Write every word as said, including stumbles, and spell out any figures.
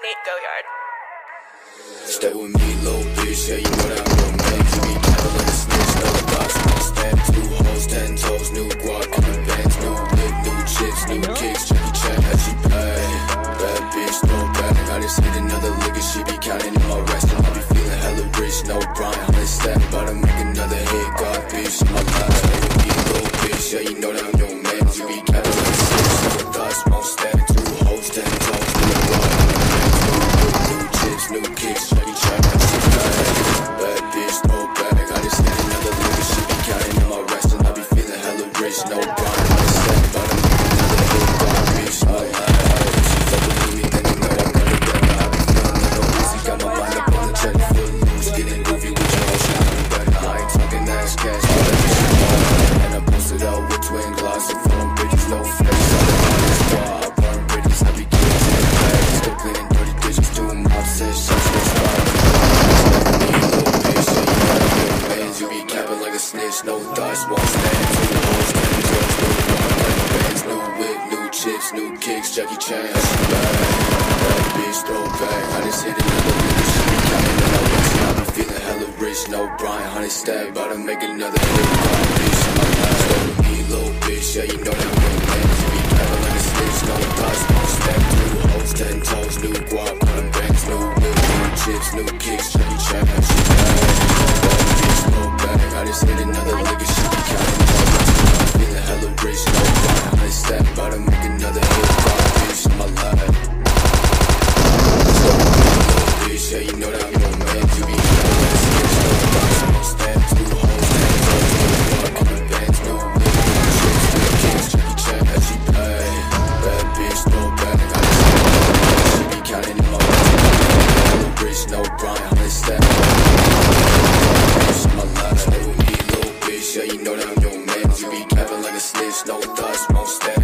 Nate Goyard. Stay with me, little bitch, yeah, you know that I'm gon' make you be careful like a snitch, no thoughts, no steps, new hoes, ten toes, new guac, new bands, new whip, new chips, new kicks, check your check, how she pay. Bad bitch, throw back, I just hit another lick and she be counting in my restaurant, I be feeling hella rich, no Brian, I'm a step, about to make another hit, God, bitch, in my life. Stay with me, little bitch, yeah, you know that I'm gon' make you be careful like a snitch, no thoughts, no steps, new hoes, ten toes, new guac, new chips, new kicks, check your check, how she pay. Bad bitch, throw back, I just hit another lick and she be counting in my restaurant, I be feeling hella rich, no Brian, I'm a step, about to make another hit, God, bitch, in my life. She fucking with me, then you know I'm never better, I be feeling like a easy, got my mind up on the check, foot loose, getting goofy with your ocean, I be better, I ain't talking ass cash, all that shit, and I posted out with twin glass, and phone bitches, no face, all the honest bar, I burn bridges, I be killing in the bag, still cleaning dirty dishes, doing mob says, shots, no spot, you be capping like a snitch, no thoughts, won't stand. Two hoes, ten toes, new guac, new bands, new whip, new chips, new kicks, Jackie Chan, how she bad. Bad bitch, throw back, I just hit another nigga, she be counting in my rest, I be feeling hella rich, no Brian, honey stab, about to make another hit, God, bitch, in my life. Stay with me, little bitch, yeah, you know that I'm real man. You be capping like a snitch, no thoughts, won't stand. Two hoes, ten toes, new guac, new bands, new whip, new chips, new kicks, Jackie Chan, how she bad. I just hit another lick and she be counting in my rest, I'm feeling hella rich, no Brian, honey stab, about to make another hit, God, bitch, in my life. So, little bitch, yeah, you know that I'm gon' make you be counting like a snitch, no thoughts, no steps, two hoes, ten toes, new guac, new bands, new whip, new chips, new kicks, Jackie Chan, how she pay. Bad bitch, throw back, I just hit another lick and she be counting in my rest, I'm feeling hella rich, no Brian, honey stab, my life. Stay with me, little bitch, yeah, you know that I'm your man. You be capping like a snitch, no thoughts, won't stand.